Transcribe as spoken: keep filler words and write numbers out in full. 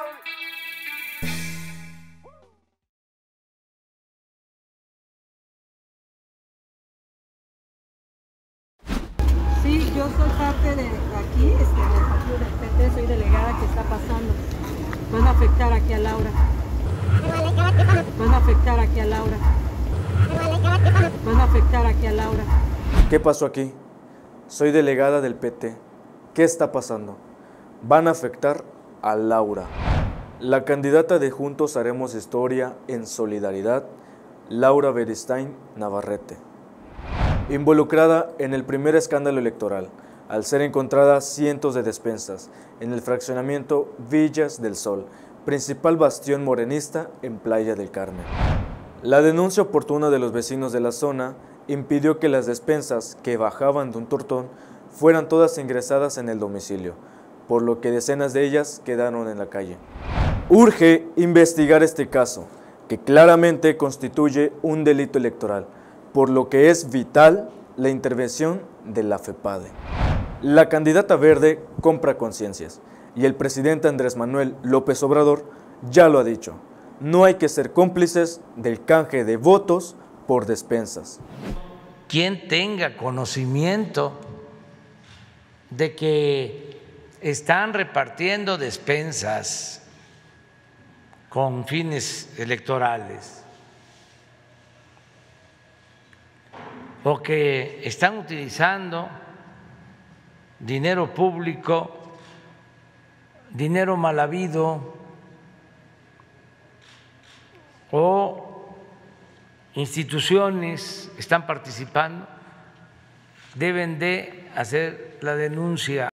Sí, yo soy parte de aquí, este, del partido del P T, soy delegada. ¿Qué está pasando? Van a afectar aquí a Laura. Van a afectar aquí a Laura. Van a afectar aquí a Laura. ¿Qué pasó aquí? Soy delegada del P T. ¿Qué está pasando? Van a afectar a Laura. La candidata de Juntos Haremos Historia en Solidaridad, Laura Beristain Navarrete, involucrada en el primer escándalo electoral, al ser encontrada cientos de despensas en el fraccionamiento Villas del Sol, principal bastión morenista en Playa del Carmen. La denuncia oportuna de los vecinos de la zona impidió que las despensas que bajaban de un tortón fueran todas ingresadas en el domicilio, por lo que decenas de ellas quedaron en la calle. Urge investigar este caso, que claramente constituye un delito electoral, por lo que es vital la intervención de la FEPADE. La candidata verde compra conciencias, y el presidente Andrés Manuel López Obrador ya lo ha dicho: no hay que ser cómplices del canje de votos por despensas. Quien tenga conocimiento de que están repartiendo despensas con fines electorales o que están utilizando dinero público, dinero mal habido, o instituciones están participando, deben de hacer la denuncia